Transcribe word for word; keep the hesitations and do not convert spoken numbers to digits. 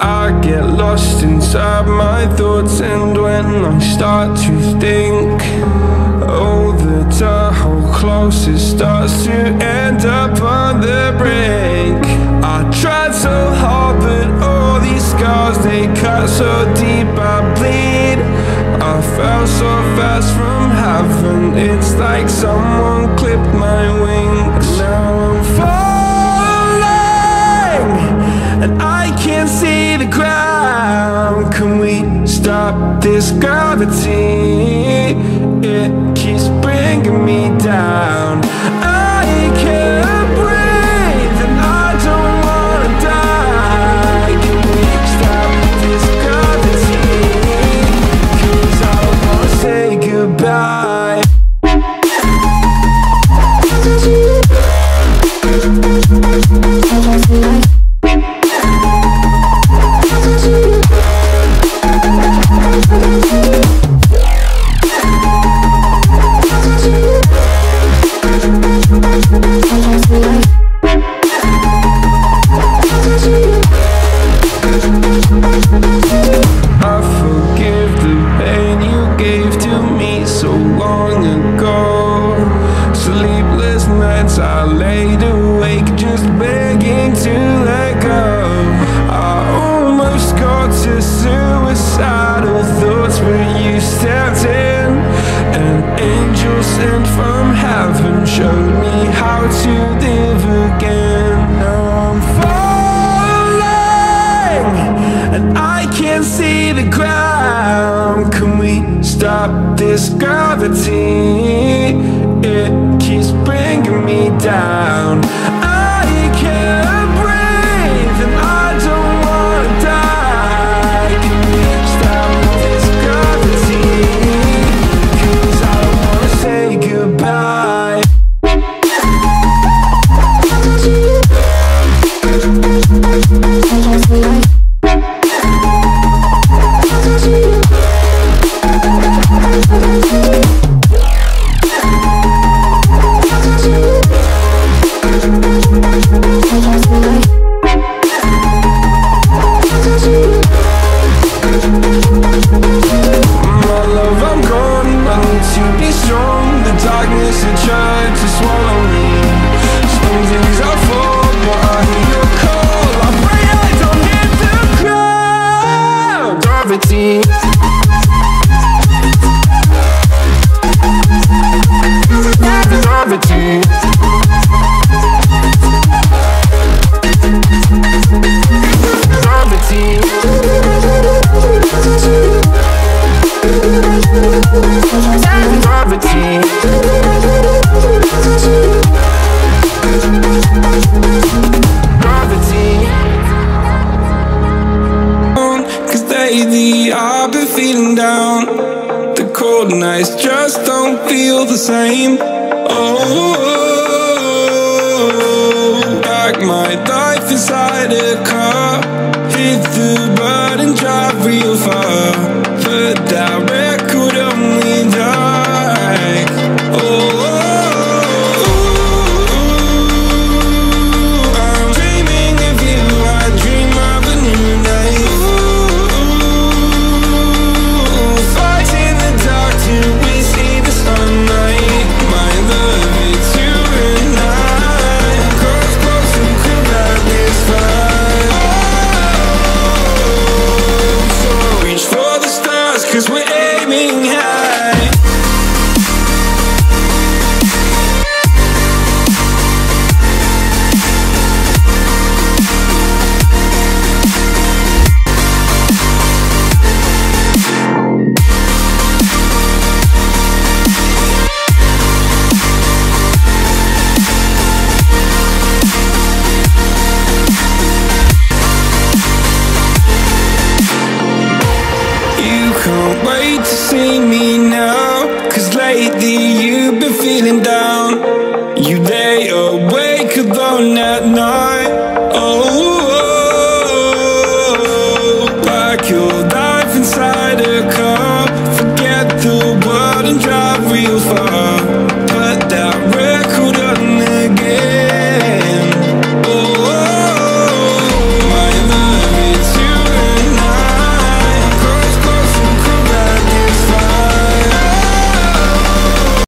I get lost inside my thoughts, and when I start to think, oh, the Tahoe closest starts to end up on the brink. I tried so hard, but all these scars, they cut so deep I bleed. I fell so fast from heaven, it's like someone clipped my wings. Now I'm falling, and I can't see the ground. Can we stop this gravity? It keeps bringing me down. I can't breathe and I don't wanna die. Can we stop this gravity? 'Cause I wanna say goodbye. I laid awake just begging to let go. I almost got to suicidal thoughts, but you stepped in. An angel sent from heaven showed me how to live again. Now I'm falling, and I can't see the ground. Can we stop this gravity? It keeps bringing me down. I can't breathe and I don't wanna die. Can we stop this gravity? 'Cause I wanna say goodbye. I've been feeling down. The cold nights just don't feel the same. Oh, like my life inside a car. Hit the button, drive real far, but that record only died. Oh, I'm dreaming of you, I dream of a new night. Can't wait to see me now, 'cause lately you've been feeling down. You there?